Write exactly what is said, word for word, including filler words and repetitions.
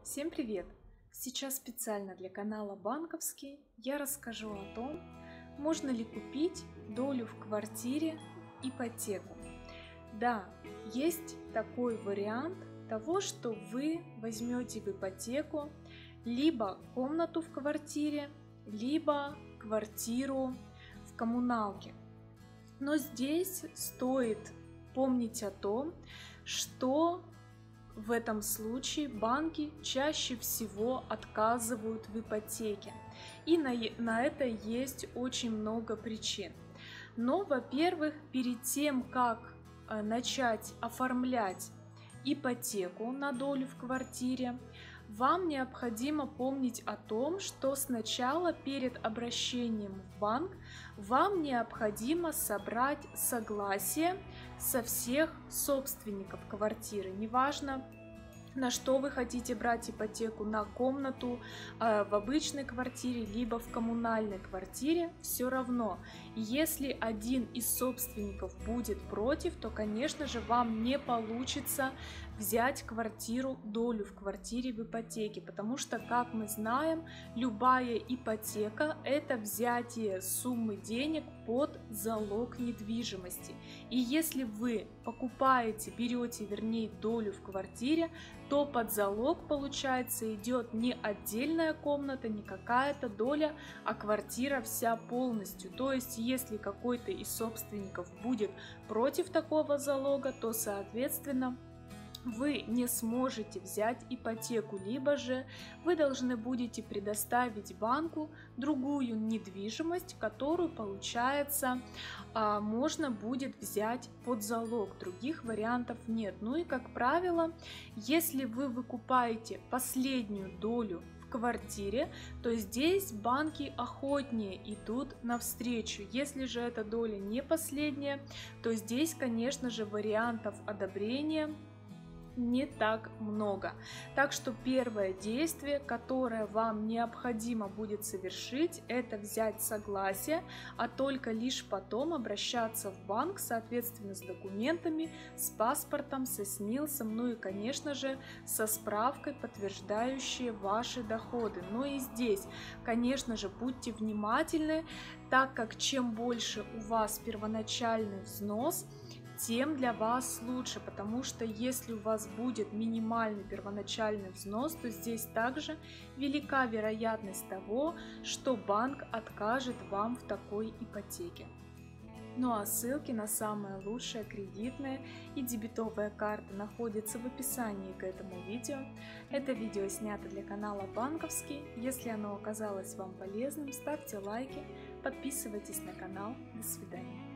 Всем привет! Сейчас специально для канала Банковский я расскажу о том, можно ли купить долю в квартире ипотеку. Да, есть такой вариант того, что вы возьмете в ипотеку либо комнату в квартире, либо квартиру в коммуналке. Но здесь стоит помнить о том, что в этом случае банки чаще всего отказывают в ипотеке. И на, на это есть очень много причин. Но, во-первых, перед тем, как начать оформлять ипотеку на долю в квартире, вам необходимо помнить о том, что сначала перед обращением в банк вам необходимо собрать согласие со всех собственников квартиры. Неважно, на что вы хотите брать ипотеку, на комнату э, в обычной квартире, либо в коммунальной квартире, все равно. Если один из собственников будет против, то, конечно же, вам не получится взять квартиру, долю в квартире в ипотеке, потому что, как мы знаем, любая ипотека – это взятие суммы денег под залог недвижимости. И если вы покупаете, берете, вернее, долю в квартире, то под залог, получается, идет не отдельная комната, не какая-то доля, а квартира вся полностью. То есть, если какой-то из собственников будет против такого залога, то, соответственно, вы не сможете взять ипотеку, либо же вы должны будете предоставить банку другую недвижимость, которую, получается, можно будет взять под залог. Других вариантов нет. Ну и, как правило, если вы выкупаете последнюю долю в квартире, то здесь банки охотнее идут навстречу. Если же эта доля не последняя, то здесь, конечно же, вариантов одобрения не так много. Так что первое действие, которое вам необходимо будет совершить, это взять согласие, а только лишь потом обращаться в банк, соответственно, с документами, с паспортом, со СНИЛСом, ну и, конечно же, со справкой, подтверждающей ваши доходы. Но и здесь, конечно же, будьте внимательны, так как чем больше у вас первоначальный взнос, тем для вас лучше, потому что если у вас будет минимальный первоначальный взнос, то здесь также велика вероятность того, что банк откажет вам в такой ипотеке. Ну а ссылки на самые лучшие кредитные и дебетовые карты находятся в описании к этому видео. Это видео снято для канала Банковский. Если оно оказалось вам полезным, ставьте лайки, подписывайтесь на канал. До свидания.